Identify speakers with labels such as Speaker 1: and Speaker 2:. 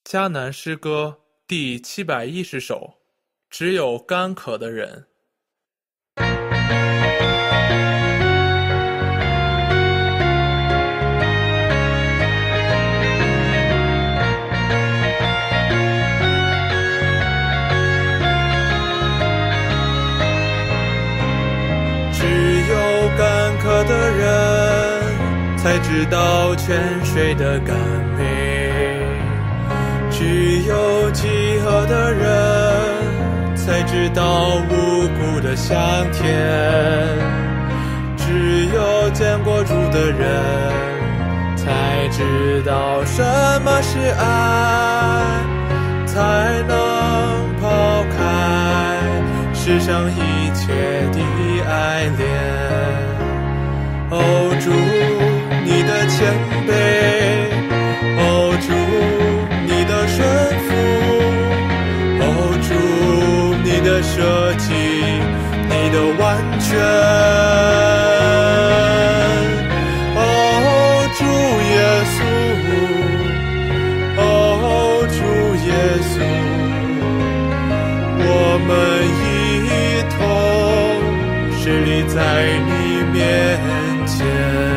Speaker 1: 迦南诗歌第710首，只有干渴的人。只有干渴的人，才知道泉水的甘美。只有饥饿的人，才知道无辜的香甜。只有见过主的人，才知道什么是爱，才能抛开世上一切的爱恋。哦，主，你的谦卑，哦，主，你的顺服，哦，主，你的舍己，你的完全。哦，主耶稣，哦，主耶稣，我们一同侍立在你面前。